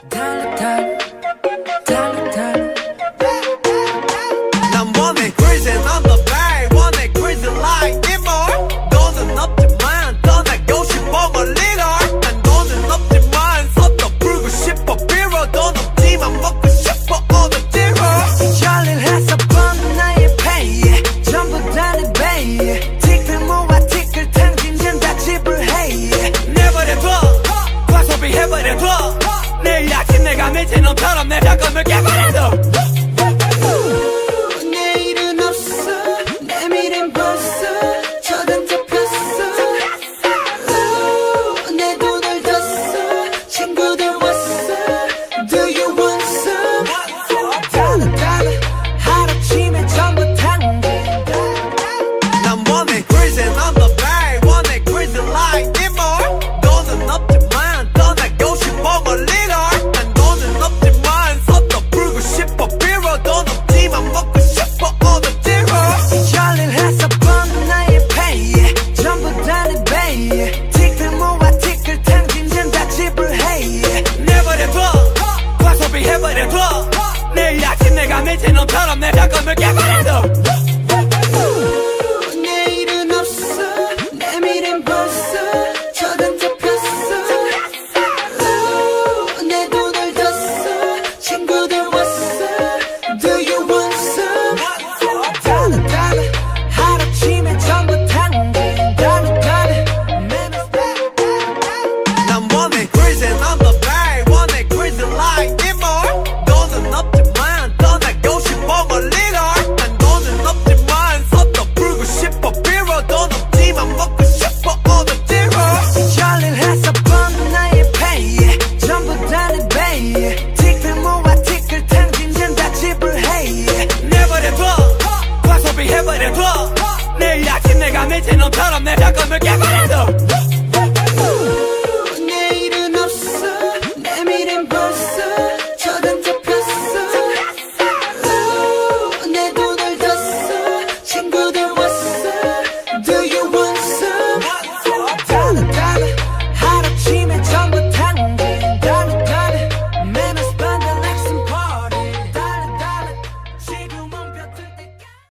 달라 달라 달라 달라 난 원해 crazy on the bay 원해 crazy like more 돈은 없지만 떠나고 싶어 멀리걸 난 돈은 없지만 서도 불고 싶어 비로 돈 없지만 먹고 싶어 all the zero 열일해서 버는 나의 pay 전부 다 내 pay 티끌 모아 티끌 탕진전 다 지불해 내버려둬 과소비해버려둬 내일 아침 내가 미친 놈처럼 내 잠깐을 깨버려도 내일은 없어 내밀은 벌써 저런 잡혔어 내 돈을 뒀어 친구들 왔어 Do you want some? 달라 달라 하루아침에 전부 당긴다 난 원해 crazy on the bay 원해 crazy like more 돈은 없지만 떠나고 싶어 멀리걸 난 돈은 없지만 서도 불고 싶어 비로 돈 없지만 먹고 싶어 all the zero 열일해서 버는 나의 pay 전부 다 내 pay 티끌 모아 티끌 탕진전 다 지불해 내버려둬 과소비해버려둬 내일 아침 내가 미친 놈처럼 내 잠깐을 깨버려도 내일은 없어 내밀은 벌써 저런 잡혔어 내 돈을 뒀어 친구들 왔어 Do you want some? 달라 달라 하루아침에 전부 당긴 달라 달라 난 원해 crazy on the bay 원해 crazy like more 돈은 없지만 떠나고 싶어 멀리걸 난 돈은 없지만 서도 불고 싶어 비로 돈 없지만 먹고 싶어 all the zero 열일해서 버는 나의 pay 전부 다 내 pay 티끌 모아 티끌 탕진전 다 지불해 내버려둬 과소비해버려둬 내일 아침 내가 미친 놈처럼 내 잠깐을 깨버려도